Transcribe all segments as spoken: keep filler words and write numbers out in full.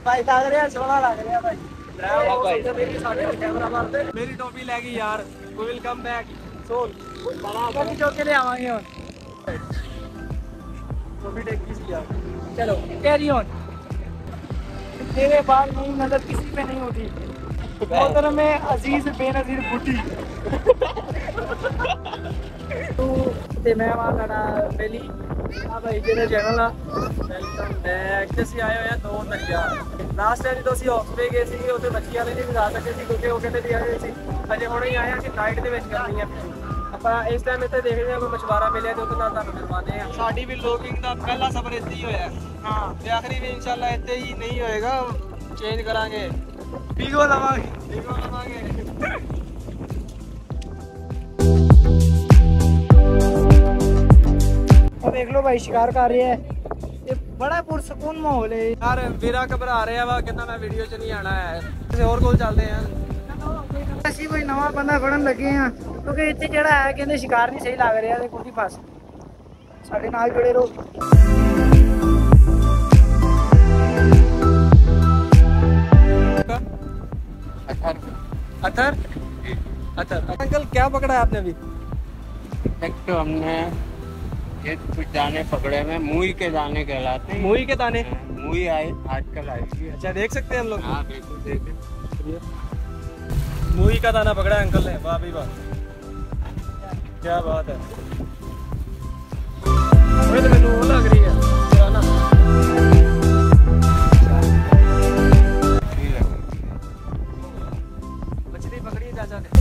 भाई लग रहा सोना लग रहा भाई। मेरी टॉपी लैगी यार। We will come back soon. कभी चौके ले आवांगे और टॉपी टेकी सी यार। चलो कैरी ऑन। तेरे बाद नहीं नजर किसी पे नहीं होती। मोहतरम में अजीज बेनजीर बूटी तू ते मैं वहां खड़ा बेली आ भाई तेरा चैनल आ ਵੈਲਕਮ ਬੈਕ। ਤੇ ਅਸੀਂ ਆਏ ਹੋਏ ਆ ਦੋ ਦਰਿਆ। ਲਾਸਟ ਟਾਈਮ ਜਦੋਂ ਅਸੀਂ ਹਾਸਪੇ ਗਏ ਸੀ ਉੱਥੇ ਬੱਚਿਆਂ ਵਾਲੇ ਨਹੀਂ ਜਾ ਸਕੇ ਸੀ ਕਿਉਂਕਿ ਉਹ ਕਹਿੰਦੇ ਵੀ ਆਏ ਸੀ ਅਜੇ ਹੁਣੇ ਹੀ ਆਏ ਆ ਅਸੀਂ ਨਾਈਟ ਦੇ ਵਿੱਚ ਕਰਨੀ ਆ। ਆਪਾਂ ਇਸ ਟਾਈਮ ਇੱਥੇ ਦੇਖਦੇ ਹਾਂ ਕੋਈ ਮਛਵਾਰਾ ਮਿਲਿਆ ਤੇ ਉਹਦੇ ਨਾਲ ਤੁਹਾਨੂੰ ਮਿਲਵਾਉਂਦੇ ਆ। ਸਾਡੀ ਵੀ ਲੋਕਿੰਗ ਦਾ ਪਹਿਲਾ ਸਫ਼ਰ ਇੱਥੇ ਹੀ ਹੋਇਆ ਹਾਂ ਤੇ ਆਖਰੀ ਵੀ ਇਨਸ਼ਾਅੱਲਾ ਇੱਥੇ ਹੀ ਨਹੀਂ ਹੋਏਗਾ ਚੇਂਜ ਕਰਾਂਗੇ ਵੀਗੋ ਲਵਾਂਗੇ ਵੀਗੋ ਲਵਾਂਗੇ। देख लो भाई शिकार कर रहे हैं ये बड़ा पुरसकून माहौल है यार ਵੀਰਾ ਘਬਰਾ ਰਿਹਾ ਵਾ ਕਹਿੰਦਾ ਮੈਂ ਵੀਡੀਓ 'ਚ ਨਹੀਂ ਆਣਾ ਹੈ ਕਿਸੇ ਹੋਰ ਕੋਲ ਚੱਲਦੇ ਆ। ਅਸੀਂ ਕੋਈ ਨਵਾਂ ਬੰਦਾ ਫੜਨ ਲੱਗੇ ਆ ਕਿਉਂਕਿ ਇੱਥੇ ਜਿਹੜਾ ਹੈ ਕਹਿੰਦੇ ਸ਼ਿਕਾਰ ਨਹੀਂ ਸਹੀ ਲੱਗ ਰਿਹਾ ਤੇ ਕੋਈ ਫਸ ਸਾਡੇ ਨਾਲ ਜੁੜੇ ਰਹੋ। अथर अथर अंकल क्या पकड़ा है आपने अभी? एक तो हमने ये कुछ दाने पकड़े हुए मूई के दाने कहलाते हैं। मूई के दाने मूई आए आजकल आएगी। अच्छा देख सकते हैं हम लोग? हाँ बिल्कुल देखें। मूई का दाना पकड़ा है अंकल ने। वाह भाई वाह क्या बात है। तो मैंने वो लग रही है ना मछली पकड़ी है चाचा ने।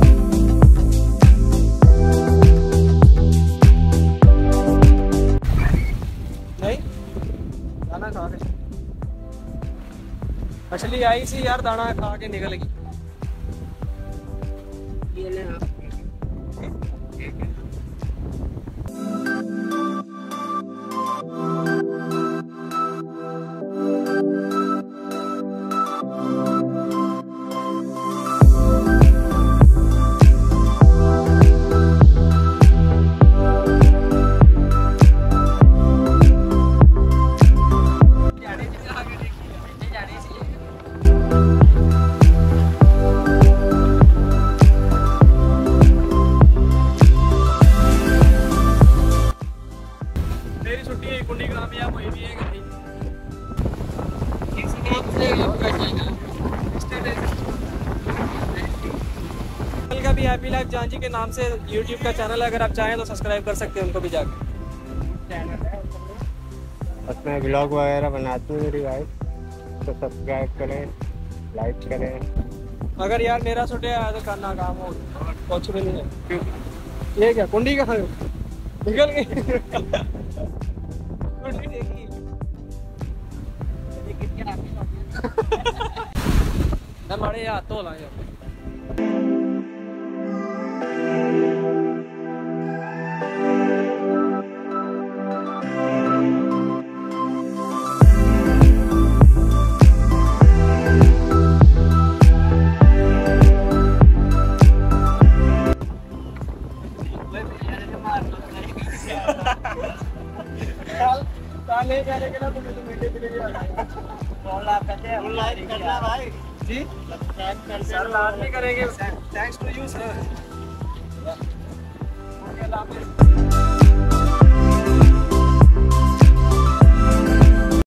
नहीं दाना खा के मछली आई सी यार दाना खा के निकल गई। ये ले आप। मेरी छुट्टी है कुंडी कामयाब हुई भी है कि नहीं? इस नाम से आपका चैनल अंकल का भी हैप्पी लाइफ जांची के नाम से यूट्यूब का चैनल है। अगर आप चाहें तो सब्सक्राइब कर सकते हैं उनको भी जाकर। उसमें ब्लॉग वगैरह बनाती हूँ मेरी वाइफ तो सब्सक्राइब करें लाइक करें। अगर यार मेरा छुट्टी है तो करना काम हो कुछ भी नहीं है। ये क्या कुंडी कहाँ निकल गई? कुंडी देखी मैं मारे हाथ धो लाएंगे। ले जाने के ना तुम्हें तो मीठे पीने भी आना है। कौन लाभ करते हैं? लाइक करना भाई जी सर लाभ नहीं करेंगे। Thanks to you sir. Okay लाभ।